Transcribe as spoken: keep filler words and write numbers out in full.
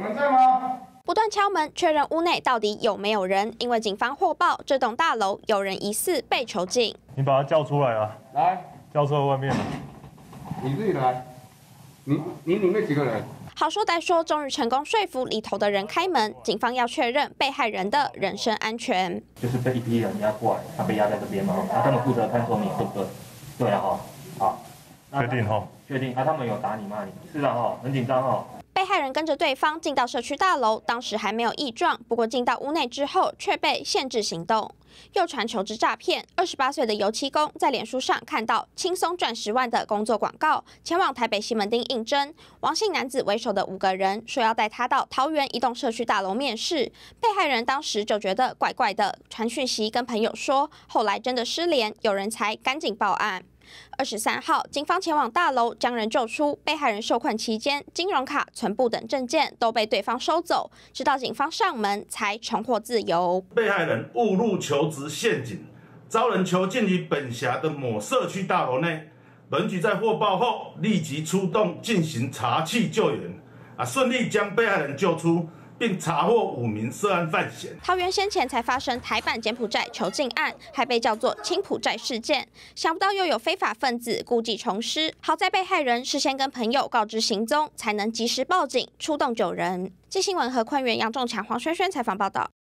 有人在吗？ 不断敲门确认屋内到底有没有人，因为警方获报这栋大楼有人疑似被囚禁。 你把他叫出来啊！ 来， 叫出来外面。 你自己来。你你里面几个人？ 好说歹说，终于成功说服里头的人开门。警方要确认被害人的人身安全。 就是被一批人压过来，他被压在这边嘛，那他们负责看说明对不对？对啊哈，好， 确定哈？ 确定。啊，他们有打你骂你？是啊哈，很紧张哈。 被害人跟着对方进到社区大楼，当时还没有异状，不过进到屋内之后却被限制行动。又传求职诈骗，二十八岁的油漆工在脸书上看到轻松赚十万的工作广告，前往台北西门町应征。王姓男子为首的五个人说要带他到桃园一栋社区大楼面试，被害人当时就觉得怪怪的，传讯息跟朋友说，后来真的失联，有人才赶紧报案。二十三号，警方前往大楼将人救出。被害人受困期间，金融卡、存簿等证件都被对方收走，直到警方上门才重获自由。 被害人误入求职陷阱，遭人囚禁于本辖的某社区大楼内。本局在获报后立即出动进行查缉救援，啊，顺利将被害人救出，并查获五名涉案犯嫌。 桃园先前才发生台版柬埔寨囚禁案，还被叫做青埔寨事件。想不到又有非法分子故技重施，好在被害人事先跟朋友告知行踪，才能及时报警出动救人。记新闻和昆源杨仲强、黄轩轩采访报道。